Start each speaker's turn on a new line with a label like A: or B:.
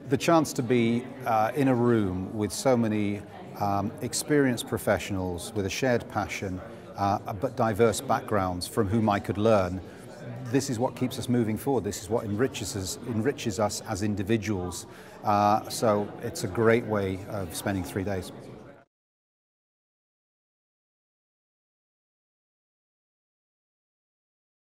A: The chance to be in a room with so many experienced professionals with a shared passion, but diverse backgrounds from whom I could learn, this is what keeps us moving forward. This is what enriches us as individuals. So it's a great way of spending 3 days.